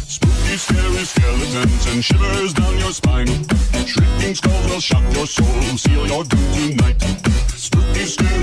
Spooky, scary skeletons and shivers down your spine. Shrieking skulls will shock your soul, seal your doom tonight. Spooky, scary